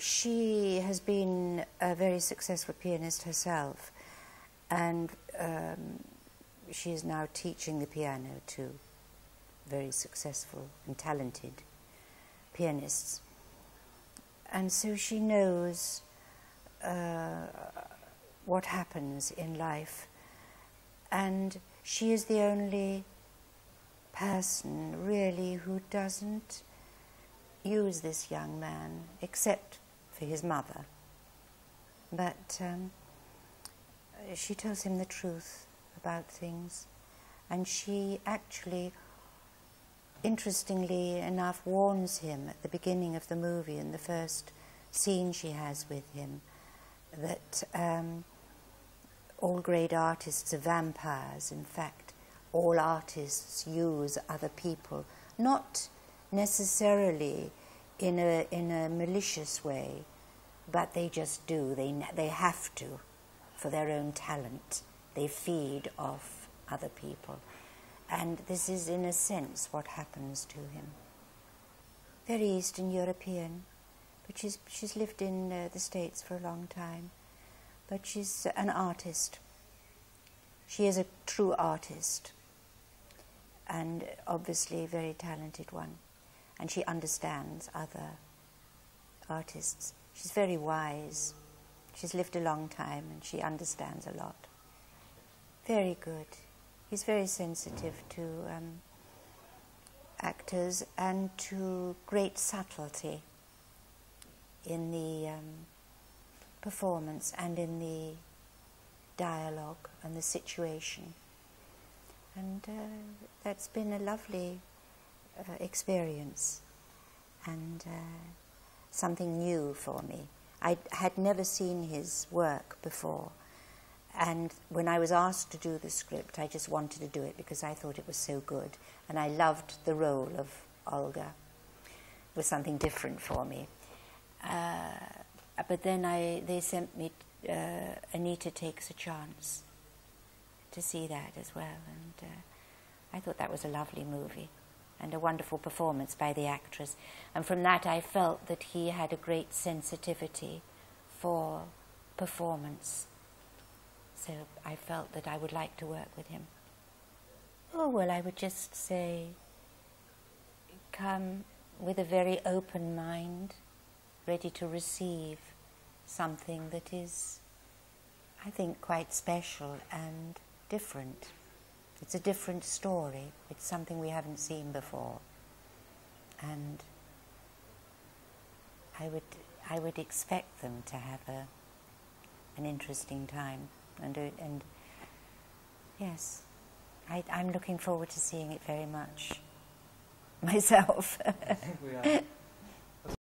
she has been a very successful pianist herself, and she is now teaching the piano to very successful and talented pianists. And so she knows what happens in life, and she is the only person really who doesn't use this young man except for his mother. But she tells him the truth about things, and she actually, interestingly enough, warns him at the beginning of the movie, in the first scene she has with him, that all great artists are vampires. In fact, all artists use other people, not necessarily in a malicious way, but they just do. They have to, for their own talent. They feed off other people. And this is, in a sense, what happens to him. Very Eastern European, but she's lived in the States for a long time. But she's an artist. She is a true artist, and obviously a very talented one. And she understands other artists. She's very wise. She's lived a long time, and she understands a lot. Very good. He's very sensitive to actors and to great subtlety in the performance and in the dialogue and the situation. And that's been a lovely experience and something new for me. I had never seen his work before, and when I was asked to do the script, I just wanted to do it because I thought it was so good, and I loved the role of Olga. It was something different for me. But then they sent me Anita Takes a Chance to see that as well, and I thought that was a lovely movie and a wonderful performance by the actress. And from that I felt that he had a great sensitivity for performance. So I felt that I would like to work with him. Oh, well, I would just say, come with a very open mind, ready to receive something that is, I think, quite special and different. It's a different story. It's something we haven't seen before. And I would expect them to have an interesting time. And yes, I'm looking forward to seeing it very much myself. I think we are.